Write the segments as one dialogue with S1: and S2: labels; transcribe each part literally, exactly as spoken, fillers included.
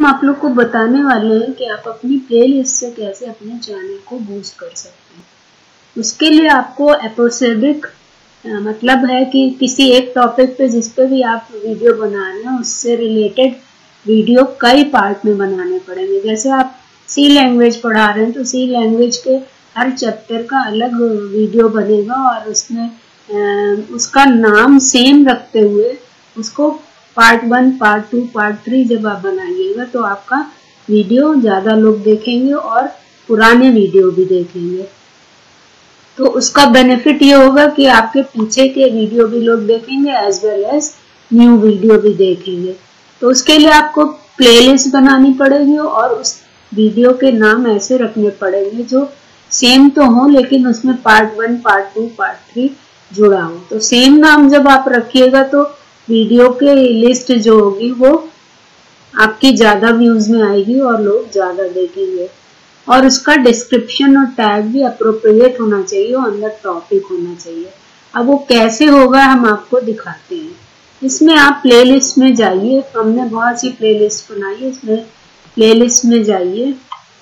S1: आप लोग को बताने वाले हैं कि आप अपनी प्लेलिस्ट से कैसे अपने चैनल को बूस्ट कर सकते हैं। उसके लिए आपको एपिसोडिक मतलब है कि किसी एक टॉपिक पे जिस पे भी आप वीडियो बना रहे हैं उससे रिलेटेड वीडियो कई पार्ट में बनाने पड़ेंगे। जैसे आप सी लैंग्वेज पढ़ा रहे हैं तो सी लैंग्वेज के हर चैप्टर का अलग वीडियो बनेगा और उसमें उसका नाम सेम रखते हुए उसको part one, part two, part three जब आप बनाइएगा तो आपका वीडियो ज़्यादा लोग देखेंगे और पुराने वीडियो भी देखेंगे। तो उसका बेनिफिट ये होगा कि आपके पीछे के वीडियो भी लोग देखेंगे as well as new video भी देखेंगे। तो उसके लिए आपको प्लेलिस्ट बनानी पड़ेगी और उस वीडियो के नाम ऐसे रखने पड़ेंगे जो सेम तो हो लेकिन उसमें part one, part two, part three जुड़ा हो। तो सेम नाम जब आप रखिएगा तो वीडियो के लिस्ट जो होगी वो आपकी ज्यादा व्यूज में आएगी और लोग ज्यादा देखेंगे। और उसका डिस्क्रिप्शन और टैग भी अप्रोप्रिएट होना चाहिए और अंदर टॉपिक होना चाहिए। अब वो कैसे होगा हम आपको दिखाते हैं। इसमें आप प्लेलिस्ट में जाइए, हमने बहुत सी प्लेलिस्ट बनाई है, इसमें प्लेलिस्ट में जाइए।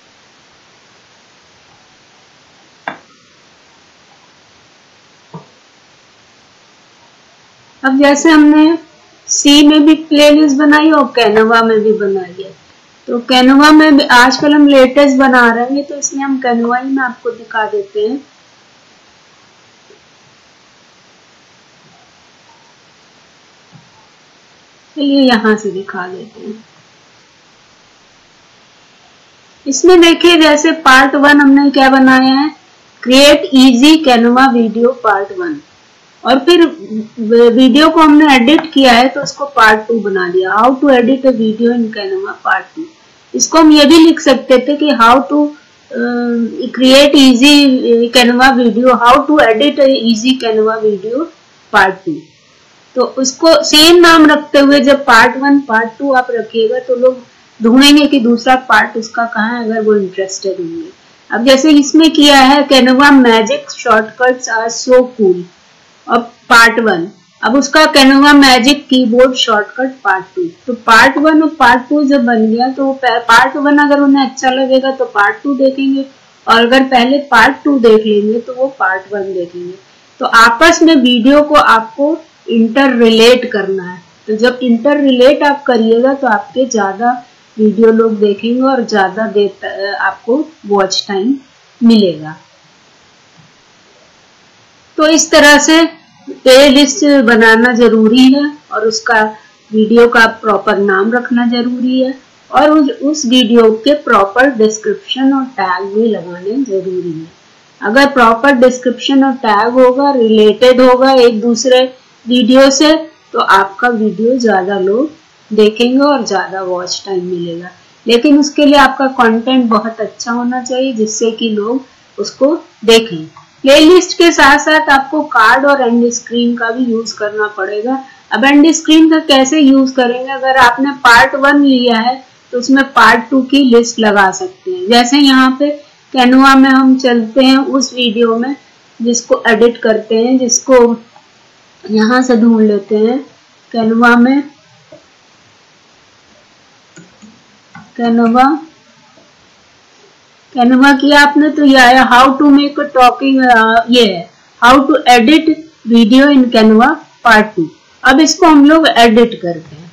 S1: अब जैसे हमने सी में भी प्लेलिस्ट बनाई और कैनवा में भी बनाई है, तो कैनवा में भी आजकल हम लेटेस्ट बना रहे हैं तो इसलिए हम कैनवा ही में आपको दिखा देते हैं। चलिए यहां से दिखा देते हैं। इसमें देखिए जैसे पार्ट वन हमने क्या बनाया है, create easy Canva video part one, और फिर वीडियो को हमने एडिट किया है तो उसको पार्ट टू बना दिया, how to edit a video in Canva part two. इसको हम ये भी लिख सकते थे कि how to create easy Canva video, how to edit easy Canva video part two. तो उसको सेम नाम रखते हुए जब पार्ट वन, पार्ट टू आप रखिएगा तो लोग ढूंढेंगे कि दूसरा पार्ट उसका कहाँ है, अगर वो इंटरेस्टेड होंगे। अब जैसे इसमें किया है Canva magic shortcuts are so cool, अब पार्ट वन, अब उसका Canva magic keyboard shortcut part two. तो पार्ट वन और पार्ट टू जब बन गया तो पार्ट वन अगर उन्हें अच्छा लगेगा तो पार्ट टू देखेंगे और अगर पहले पार्ट टू देख लेंगे तो वो पार्ट वन देखेंगे। तो आपस में वीडियो को आपको इंटर रिलेट करना है। तो जब इंटर रिलेट आप करिएगा तो आपके ज्यादा वीडियो लोग देखेंगे और ज्यादा देर आपको वॉच टाइम मिलेगा। तो इस तरह से प्लेलिस्ट बनाना जरूरी है और उसका वीडियो का प्रॉपर नाम रखना जरूरी है और उस, उस वीडियो के प्रॉपर डिस्क्रिप्शन और टैग भी लगाने जरूरी है। अगर प्रॉपर डिस्क्रिप्शन और टैग होगा, रिलेटेड होगा एक दूसरे वीडियो से, तो आपका वीडियो ज्यादा लोग देखेंगे और ज्यादा वॉच टाइम मिलेगा। लेकिन उसके लिए आपका कंटेंट बहुत अच्छा होना चाहिए जिससे कि लोग उसको देखें। प्लेलिस्ट के साथ साथ आपको कार्ड और एंड स्क्रीन का भी यूज करना पड़ेगा। अब एंड स्क्रीन का कैसे यूज करेंगे, अगर आपने पार्ट वन लिया है तो उसमें पार्ट टू की लिस्ट लगा सकते हैं। जैसे यहाँ पे कैनवा में हम चलते हैं उस वीडियो में जिसको एडिट करते हैं, जिसको यहाँ से ढूंढ लेते हैं कैनवा में, कैनवा कैनवा किया आपने तो यह आया how to make a talking, ये है how to edit video in Canva part two. अब इसको हम लोग एडिट करते हैं।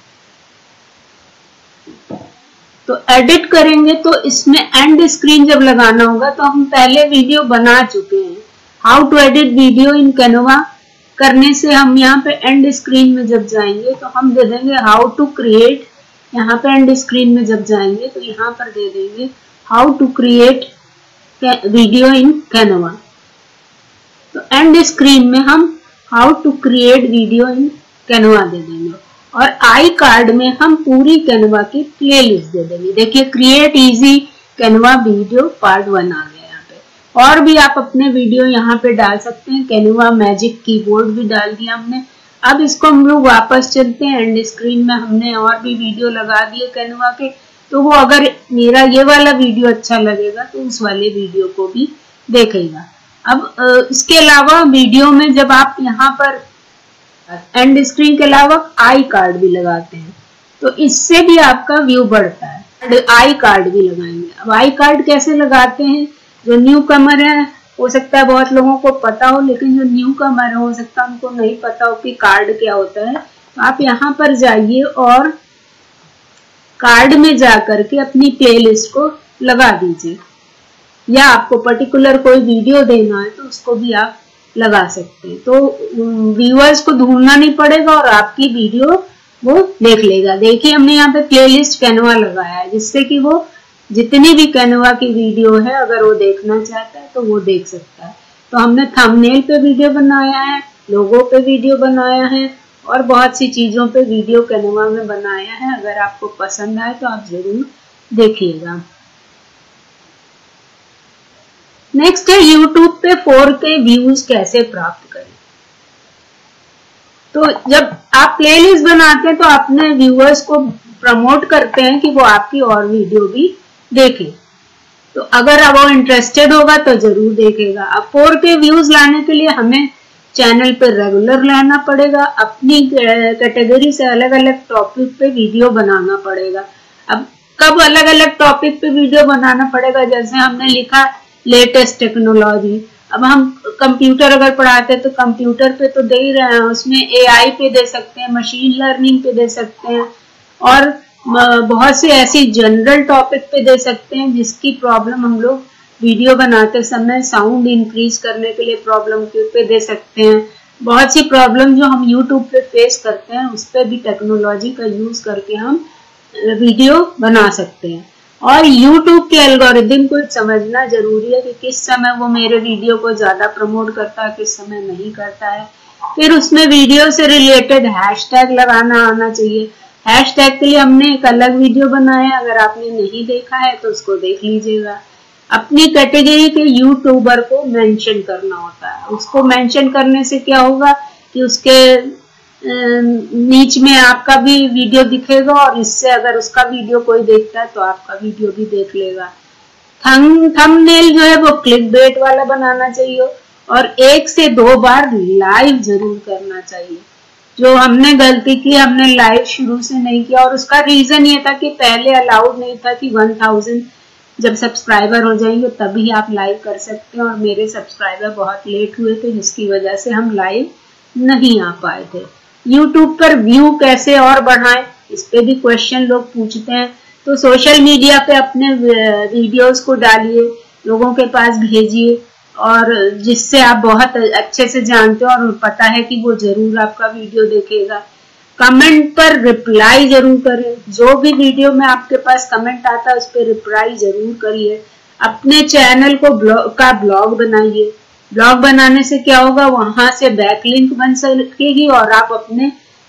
S1: तो एडिट करेंगे तो इसमें एंड स्क्रीन जब लगाना होगा तो हम पहले वीडियो बना चुके हैं। How to edit video in Canva करने से हम यहाँ पे एंड स्क्रीन में जब जाएंगे तो हम दे देंगे हाउ टू क्रिएट, यहाँ पे एंड स्क्रीन में जब जाएंगे तो यहाँ पर दे देंगे how to create video in Canva. तो एंड स्क्रीन में हम how to create video in Canva दे देंगे और आई कार्ड में हम पूरी कैनवा की प्लेलिस्ट दे देंगे। देखिए create easy Canva video part one आ गया यहाँ पे। और भी आप अपने वीडियो यहाँ पे डाल सकते हैं। कैनवा मैजिक कीबोर्ड भी डाल दिया हमने। अब इसको हम लोग वापस चलते हैं, एंड स्क्रीन में हमने और भी वीडियो लगा दिए कैनवा के, तो वो अगर मेरा ये वाला वीडियो अच्छा लगेगा तो उस वाले वीडियो को भी देखेगा। अब इसके अलावा वीडियो में जब आप यहाँ पर एंड स्क्रीन के अलावा आई कार्ड भी लगाते हैं तो इससे भी आपका व्यू बढ़ता है। आई कार्ड भी लगाएंगे। अब आई कार्ड कैसे लगाते हैं, जो न्यू कमर है हो सकता है बहुत लोगों को पता हो, लेकिन जो न्यू कमर है हो सकता है उनको नहीं पता हो कि कार्ड क्या होता है। तो आप यहाँ पर जाइए और कार्ड में जाकर के अपनी प्लेलिस्ट को लगा दीजिए, या आपको पर्टिकुलर कोई वीडियो देना है तो उसको भी आप लगा सकते हैं। तो व्यूअर्स को ढूंढना नहीं पड़ेगा और आपकी वीडियो वो देख लेगा। देखिए हमने यहाँ पे प्लेलिस्ट कैनवा लगाया है, जिससे कि वो जितनी भी कैनवा की वीडियो है अगर वो देखना चाहता है तो वो देख सकता है। तो हमने थंबनेल पे वीडियो बनाया है, लोगो पे वीडियो बनाया है और बहुत सी चीजों पे वीडियो कैनवा में बनाया है। अगर आपको पसंद आए तो आप जरूर देखिएगा। नेक्स्ट है यूट्यूब पे फोर के व्यूज कैसे प्राप्त करें। तो जब आप प्लेलिस्ट बनाते हैं तो अपने व्यूअर्स को प्रमोट करते हैं कि वो आपकी और वीडियो भी देखें। तो अगर अब वो इंटरेस्टेड होगा तो जरूर देखेगा। अब फोर के व्यूज लाने के लिए हमें चैनल पे रेगुलर रहना पड़ेगा, अपनी कैटेगरी से अलग अलग टॉपिक पे वीडियो बनाना पड़ेगा। अब कब अलग अलग टॉपिक पे वीडियो बनाना पड़ेगा, जैसे हमने लिखा लेटेस्ट टेक्नोलॉजी। अब हम कंप्यूटर अगर पढ़ाते हैं तो कंप्यूटर पे तो दे ही रहे हैं, उसमें एआई पे दे सकते हैं, मशीन लर्निंग पे दे सकते हैं और बहुत सी ऐसी जनरल टॉपिक पे दे सकते हैं जिसकी प्रॉब्लम हम लोग वीडियो बनाते समय साउंड इंक्रीज करने के लिए प्रॉब्लम पे दे सकते हैं। बहुत सी प्रॉब्लम जो हम यूट्यूब पे फेस करते हैं उस पर भी टेक्नोलॉजी का यूज करके हम वीडियो बना सकते हैं। और यूट्यूब के एल्गोरिदम को समझना जरूरी है कि किस समय वो मेरे वीडियो को ज्यादा प्रमोट करता है, किस समय नहीं करता है। फिर उसमें वीडियो से रिलेटेड हैशटैग लगाना आना चाहिए। हैशटैग के लिए हमने एक अलग वीडियो बनाया है, अगर आपने नहीं देखा है तो उसको देख लीजिएगा। अपनी कैटेगरी के यूट्यूबर को मेंशन करना होता है। उसको मेंशन करने से क्या होगा कि उसके नीच में आपका भी वीडियो दिखेगा और इससे अगर उसका वीडियो कोई देखता है तो आपका वीडियो भी देख लेगा। थंब थंबनेल जो है वो क्लिक बेट वाला बनाना चाहिए और एक से दो बार लाइव जरूर करना चाहिए। जो हमने गलती की, हमने लाइव शुरू से नहीं किया और उसका रीजन ये था कि पहले अलाउड नहीं था कि वन थाउजेंड जब सब्सक्राइबर हो जाएंगे तभी आप लाइव कर सकते हैं और मेरे सब्सक्राइबर बहुत लेट हुए थे जिसकी वजह से हम लाइव नहीं आ पाए थे। यूट्यूब पर व्यू कैसे और बढ़ाएं, इस पे भी क्वेश्चन लोग पूछते हैं। तो सोशल मीडिया पे अपने वीडियोस को डालिए, लोगों के पास भेजिए और जिससे आप बहुत अच्छे से जानते हो और पता है कि वो जरूर आपका वीडियो देखेगा। कमेंट पर रिप्लाई जरूर करें। जो भी वीडियो में आपके पास कमेंट आता है उस पर रिप्लाई जरूर करिए। अपने चैनल को ब्लॉग का ब्लॉग बनाइए। ब्लॉग बनाने से क्या होगा, वहां से बैकलिंक बन सकेगी और आप अपने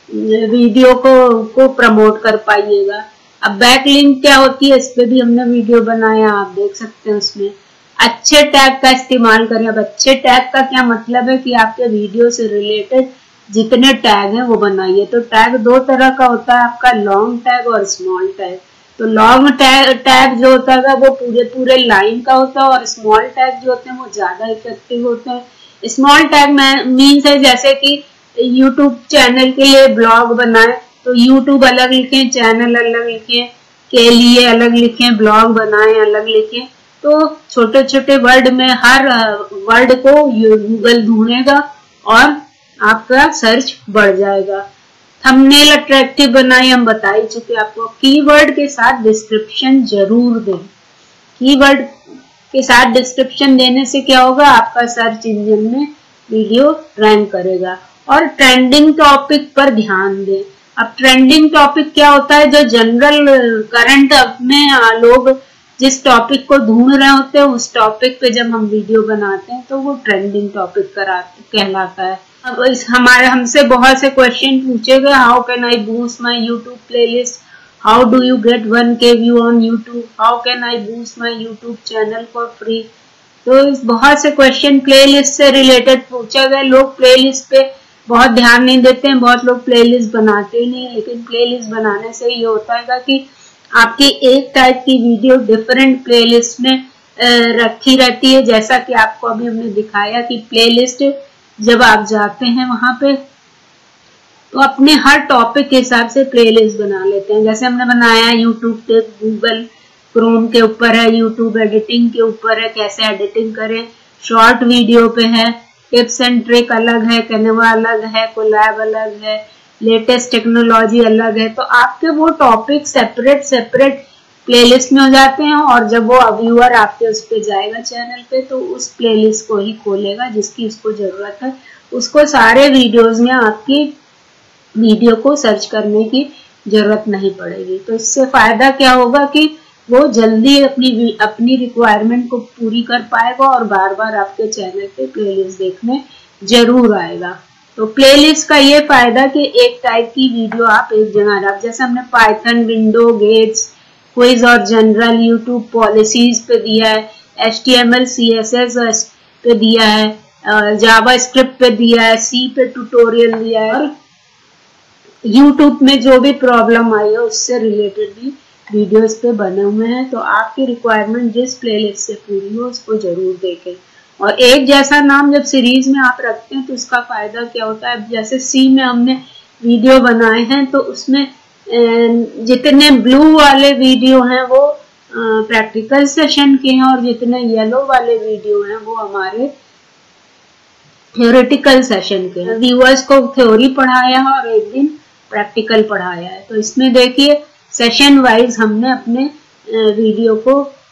S1: वीडियो को को प्रमोट कर पाइएगा। अब बैकलिंक क्या होती है, इस पे भी हमने वीडियो बनाया, आप देख सकते हैं। उसमें अच्छे टैग का इस्तेमाल करें। अब अच्छे टैग का क्या मतलब है कि आपके वीडियो से रिलेटेड जितने टैग हैं वो बनाइए। तो टैग दो तरह का होता है, आपका लॉन्ग टैग और स्मॉल टैग। तो लॉन्ग टैग टैग जो होता है वो पूरे पूरे लाइन का होता है और स्मॉल टैग जो होते हैं वो ज्यादा इफेक्टिव होते हैं। स्मॉल टैग मीन्स है जैसे कि यूट्यूब चैनल के लिए ब्लॉग बनाए तो यूट्यूब अलग लिखें, चैनल अलग लिखें, के लिए अलग लिखें, ब्लॉग बनाएं अलग लिखें। तो छोटे छोटे वर्ड में हर वर्ड को गूगल ढूंढेगा और आपका सर्च बढ़ जाएगा। थंबनेल अट्रैक्टिव बनाए, हम बता ही चुके आपको। कीवर्ड के साथ डिस्क्रिप्शन जरूर दें। कीवर्ड के साथ डिस्क्रिप्शन देने से क्या होगा, आपका सर्च इंजन में वीडियो रैंक करेगा। और ट्रेंडिंग टॉपिक पर ध्यान दें। अब ट्रेंडिंग टॉपिक क्या होता है, जो जनरल करंट में लोग जिस टॉपिक को ढूंढ रहे होते हैं उस टॉपिक पे जब हम वीडियो बनाते हैं तो वो ट्रेंडिंग टॉपिक कहलाता है। अब इस हमारे हमसे बहुत से क्वेश्चन पूछे गए, how can I boost my YouTube playlist, how do you get one K view on YouTube, how can I boost my YouTube channel for free. तो इस बहुत से क्वेश्चन प्लेलिस्ट से रिलेटेड पूछे गए। लोग प्लेलिस्ट पे बहुत ध्यान नहीं देते हैं, बहुत लोग प्लेलिस्ट बनाते ही नहीं। लेकिन प्लेलिस्ट बनाने से ये होता है कि आपकी एक टाइप की वीडियो डिफरेंट प्लेलिस्ट में रखी रहती है। जैसा कि आपको अभी हमने दिखाया कि प्लेलिस्ट जब आप जाते हैं वहां पे तो अपने हर टॉपिक के हिसाब से प्लेलिस्ट बना लेते हैं। जैसे हमने बनाया यूट्यूब पे, गूगल क्रोम के ऊपर है, यूट्यूब एडिटिंग के ऊपर है, कैसे एडिटिंग करें, शॉर्ट वीडियो पे है, टिप्स एंड ट्रिक अलग है, कैनवा अलग है, कोलैब अलग है, लेटेस्ट टेक्नोलॉजी अलग है। तो आपके वो टॉपिक सेपरेट सेपरेट प्लेलिस्ट में हो जाते हैं, और जब वो व्यूअर आपके उस पे जाएगा चैनल पे, तो उस प्लेलिस्ट को ही खोलेगा जिसकी उसको जरूरत है। उसको सारे वीडियोस में आपकी वीडियो को सर्च करने की जरूरत नहीं पड़ेगी। तो इससे फायदा क्या होगा कि वो जल्दी अपनी अपनी रिक्वायरमेंट को पूरी कर पाएगा और बार बार आपके चैनल पे प्लेलिस्ट देखने जरूर आएगा। तो प्लेलिस्ट का ये फायदा कि एक टाइप की वीडियो आप एक जगह रख, जैसे हमने पाइथन, विंडो, गेट्स, क्विज और जनरल, यूट्यूब पॉलिसीज पे दिया है, H T M L, C S S पे दिया है, जावा स्क्रिप्ट पे दिया है, सी पे ट्यूटोरियल दिया है, और यूट्यूब में जो भी प्रॉब्लम आई है उससे रिलेटेड भी वीडियोस पे बने हुए हैं। तो आपकी रिक्वायरमेंट जिस प्लेलिस्ट से पूरी हो उसको जरूर देखें। और एक जैसा नाम जब सीरीज में आप रखते हैं तो उसका फायदा क्या होता है, जैसे सी में हमने वीडियो बनाए हैं तो उसमें जितने ब्लू वाले वीडियो हैं वो प्रैक्टिकल सेशन के हैं, और जितने येलो वाले वीडियो हैं वो हमारे थ्योरेटिकल सेशन के हैं। व्यूअर्स को थ्योरी पढ़ाया है और एक दिन प्रैक्टिकल पढ़ाया है। तो इसमें देखिए सेशन वाइज हमने अपने वीडियो को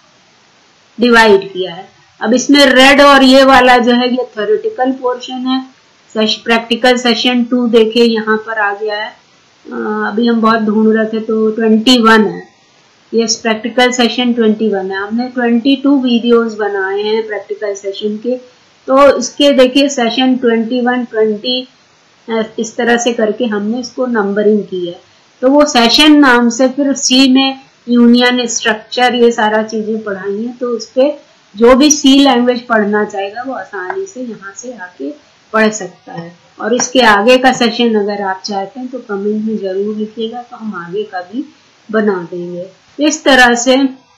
S1: डिवाइड किया है। अब इसमें रेड और ये वाला जो है ये थ्योरेटिकल पोर्शन है, प्रैक्टिकल सेशन टू देखिए यहाँ पर आ गया है। अभी हम बहुत ढूंढ रहे थे तो ट्वेंटी वन है, ये प्रैक्टिकल सेशन ट्वेंटी वन है। हमने ट्वेंटी टू वीडियोस बनाए हैं प्रैक्टिकल सेशन के, तो इसके देखिए सेशन ट्वेंटी वन, ट्वेंटी इस तरह से करके हमने इसको नंबरिंग की है। तो वो सेशन नाम से फिर सी में यूनियन, स्ट्रक्चर, ये सारा चीजें पढ़ाई हैं। तो उस पर जो भी सी लैंग्वेज पढ़ना चाहेगा वो आसानी से यहाँ से आके पढ़ सकता है। और इसके आगे का सेशन अगर आप चाहते हैं तो कमेंट में जरूर लिखिएगा, तो हम आगे का भी बना देंगे। इस तरह से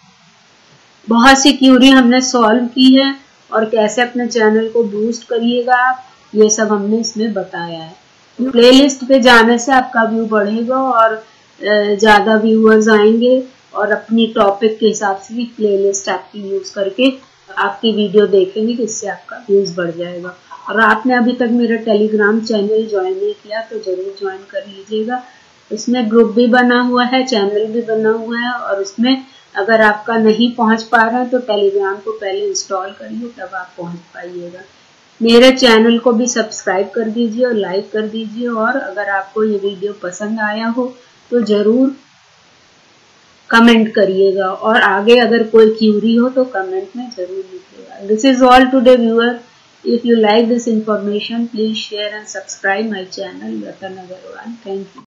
S1: बहुत सी क्यूरी हमने सॉल्व की है, और कैसे अपने चैनल को बूस्ट करिएगा आप, ये सब हमने इसमें बताया है। प्लेलिस्ट पे जाने से आपका व्यू बढ़ेगा और ज़्यादा व्यूअर्स आएंगे, और अपनी टॉपिक के हिसाब से भी प्लेलिस्ट आपकी यूज़ करके आपकी वीडियो देखेंगे, जिससे आपका व्यूज़ बढ़ जाएगा। और आपने अभी तक मेरा टेलीग्राम चैनल ज्वाइन नहीं किया तो ज़रूर ज्वाइन कर लीजिएगा। इसमें ग्रुप भी बना हुआ है, चैनल भी बना हुआ है, और उसमें अगर आपका नहीं पहुंच पा रहा है तो टेलीग्राम को पहले इंस्टॉल करिए, तब आप पहुंच पाइएगा। मेरे चैनल को भी सब्सक्राइब कर दीजिए और लाइक कर दीजिए, और अगर आपको ये वीडियो पसंद आया हो तो ज़रूर कमेंट करिएगा, और आगे अगर कोई क्यूरी हो तो कमेंट में ज़रूर लिखिएगा। This is all today viewer. If you like this information, please share and subscribe my channel, Ratan Agarwal. Thank you.